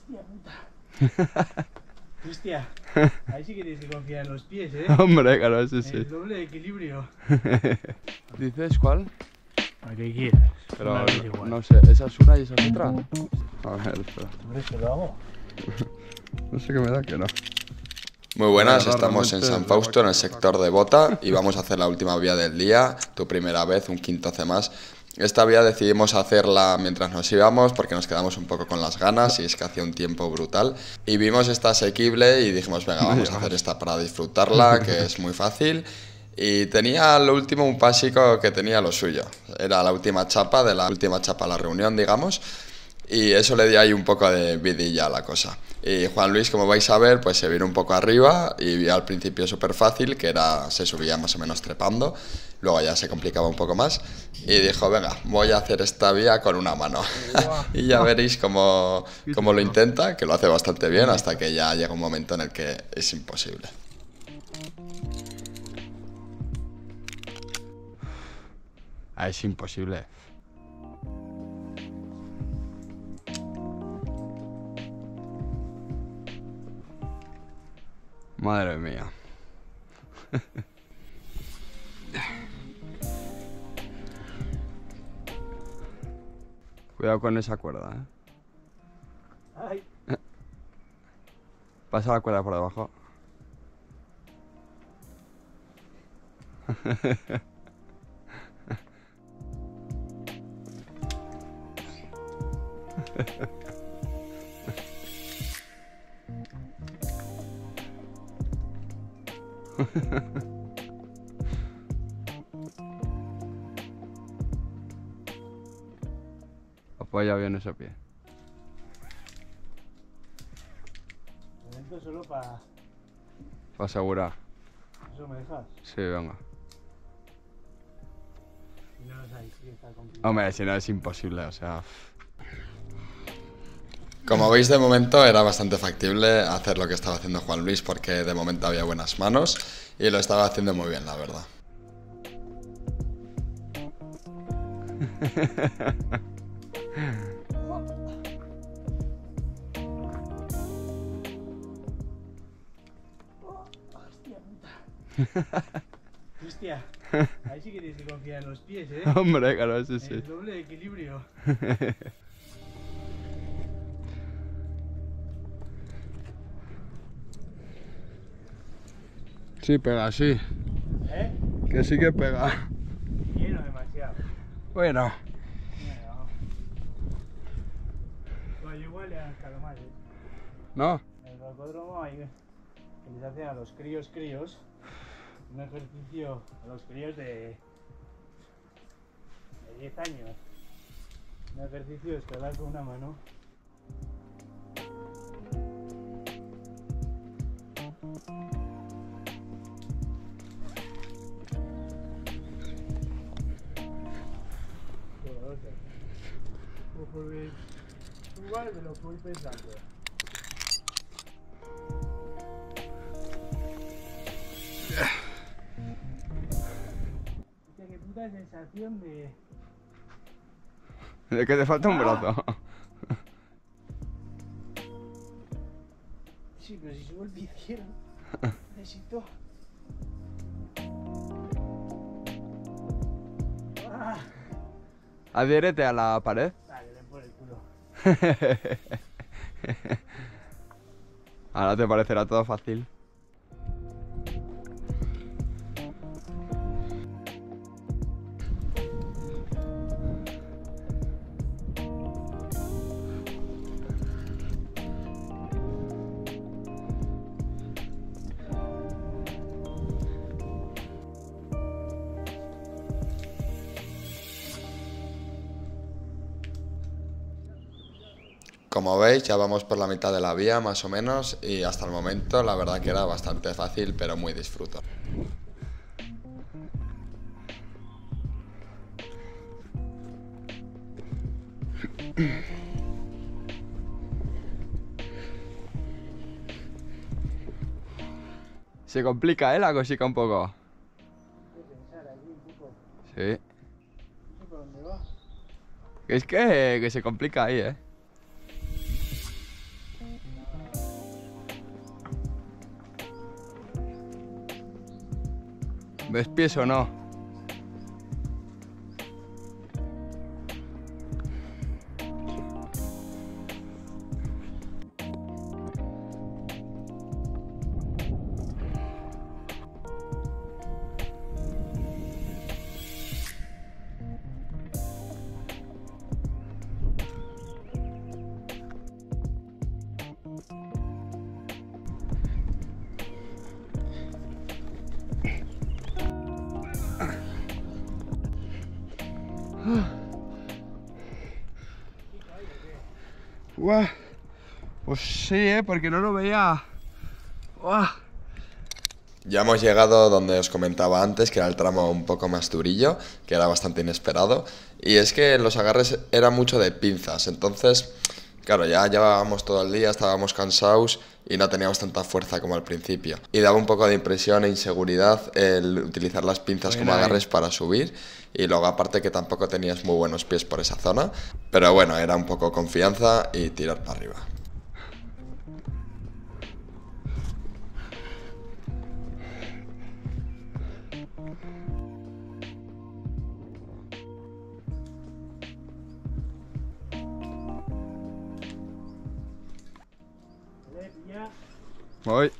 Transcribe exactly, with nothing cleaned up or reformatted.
Hostia puta. Hostia, ahí sí que tienes que confiar en los pies, ¿eh? Hombre, claro, sí, sí. El doble de equilibrio. ¿Dices cuál? A que quieras. Pero Una vez igual. no sé, ¿esa es una y esa es otra? A ver, espera. ¿Tú crees que lo hago? No sé qué me da que no. Muy buenas, Bueno, estamos en realmente San es Fausto, en el de sector de Bota, y vamos a hacer la última vía del día, tu primera vez, un quinto C más. Esta vía decidimos hacerla mientras nos íbamos porque nos quedamos un poco con las ganas y es que hacía un tiempo brutal. Y vimos esta asequible y dijimos, venga, vamos a hacer esta para disfrutarla, que es muy fácil. Y tenía lo último un básico que tenía lo suyo. Era la última chapa de la última chapa a la reunión, digamos. Y eso le dio ahí un poco de vidilla a la cosa. Y Juan Luis, como vais a ver, pues se vino un poco arriba y vio al principio súper fácil, que era, se subía más o menos trepando, luego ya se complicaba un poco más y dijo, venga, voy a hacer esta vía con una mano. Y ya veréis cómo, cómo lo intenta, que lo hace bastante bien, hasta que ya llega un momento en el que es imposible. Ah, es imposible. Madre mía. Cuidado con esa cuerda, ¿eh? Ay. Pasa la cuerda por debajo. Apoya bien ese pie. Momento solo para... Para asegurar. ¿Eso me dejas? Sí, venga. Si no, no sabéis que está complicado. Hombre, si no es imposible, o sea... Como veis, de momento era bastante factible hacer lo que estaba haciendo Juan Luis porque de momento había buenas manos y lo estaba haciendo muy bien, la verdad. Hostia puta. Hostia, ahí sí que tienes que confiar en los pies, ¿eh? Hombre, claro, sí, sí. El doble de equilibrio. Sí, pega, sí. ¿Eh? Que sí que pega. Lleno demasiado. Bueno. Venga, vamos. Bueno, yo igual le han estado mal, ¿eh? ¿No? En el rocódromo hay que les hacen a los críos críos un ejercicio a los críos de, de diez años. Un ejercicio de escalar con una mano. Conforme igual me lo fui pensando. Hostia, qué puta sensación de... De que te falta un brazo. Sí, pero si subo el pie izquierdo, necesito... Ah, Adhiérete a la pared. vale, le por el culo. Ahora te parecerá todo fácil. Como veis, ya vamos por la mitad de la vía, más o menos, y hasta el momento la verdad que era bastante fácil, pero muy disfruto. Se complica, ¿eh? La cosica un poco. Voy a pensar aquí un poco. Sí. No sé por dónde va. Es que, que se complica ahí, ¿eh? ¿Ves pies o no? Uah. Pues sí, ¿eh? Porque no lo veía. Uah. Ya hemos llegado donde os comentaba antes, que era el tramo un poco más durillo, que era bastante inesperado. Y es que los agarres eran mucho de pinzas, entonces, claro, ya llevábamos todo el día, estábamos cansados y no teníamos tanta fuerza como al principio. Y daba un poco de impresión e inseguridad el utilizar las pinzas como agarres para subir. Y luego aparte que tampoco tenías muy buenos pies por esa zona. Pero bueno, era un poco confianza y tirar para arriba. Vale, ya. Voy.